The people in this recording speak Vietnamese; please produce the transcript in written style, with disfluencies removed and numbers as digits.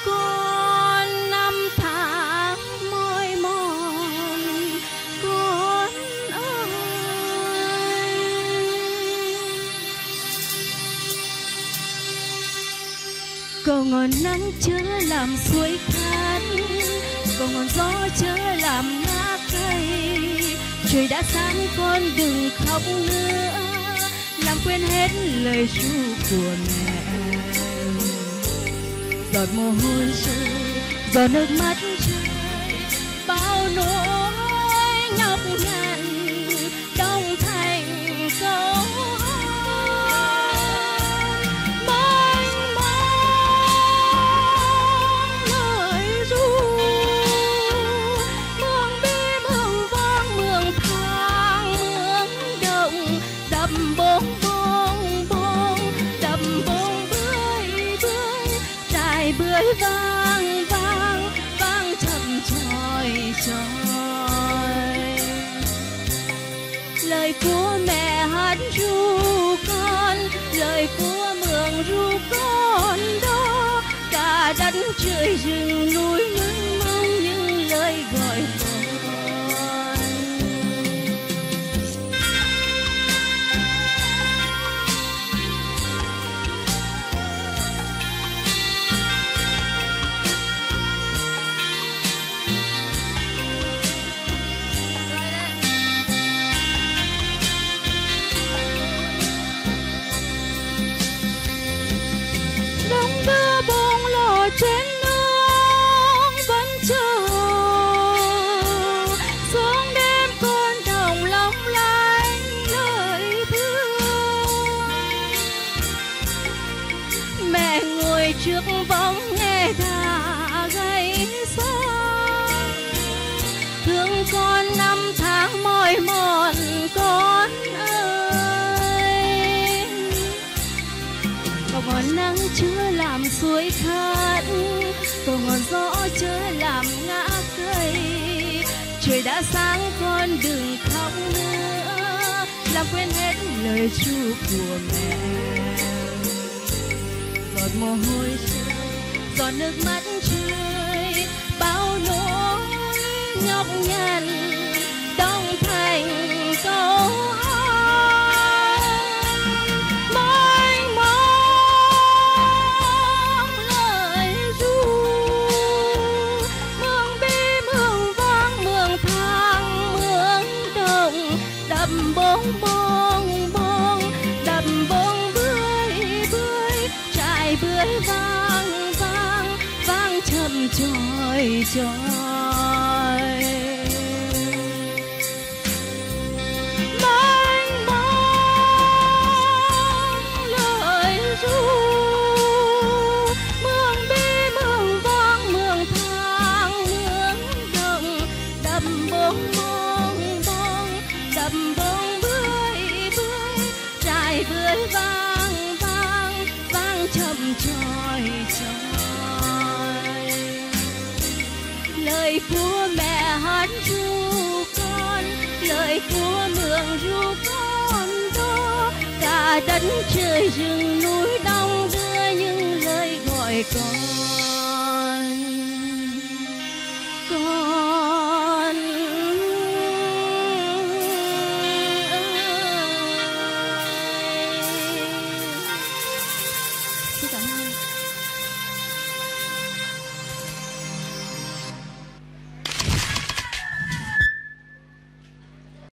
con năm tháng mỏi mòn con ơi. Cầu ngọn nắng chớ làm suối khát, cầu ngọn gió chớ làm ngã cây. Trời đã sáng con đừng khóc nữa, làm quên hết lời ru của mẹ. Giọt mồ hôi rơi, giọt nước mắt rơi, bao nỗi nhọc nhằn đông thành câu mênh mông lời ru. Mường bi mường vang mường thang mường động, đập bông bông bông, đập bông bưởi bưởi, trải bưởi vang vang vang chậm choi choi. Lời của mẹ hát ru con, lời của mường ru con đó. Cả đất trời rừng núi mênh mông những lời gọi con. Đông đưa bông lò trên nương vẫn chờ, xuống đêm con đồng long lanh lời thương. Mẹ ngồi trước võng nghe gà gáy sáng, thương con năm tháng mỏi mòn con ơi. Cầu ngọn nắng chứa làm suối khát, cầu ngọn gió chứa làm ngã cây. Trời đã sáng con đừng khóc nữa, làm quên hết lời ru của mẹ. Giọt mồ hôi rơi, giọt nước mắt rơi, bao nỗi nhọc nhằn đông thành câu mênh mông lời ru. Mường bi mường vang mường thang mường động, đập bông bông bông, đập bông bưởi bưởi, trải bưởi vang vang vang chậm choi choi. Mênh mông lời ru, mường bi mường vang mường thang mường động, đập bông bông bông, đập bông bưởi bưởi, trải bưởi vang vang vang chậm choi choi. Lời của mẹ hát ru con, lời của mường ru con đó. Cả đất trời rừng núi đong đưa những lời gọi con.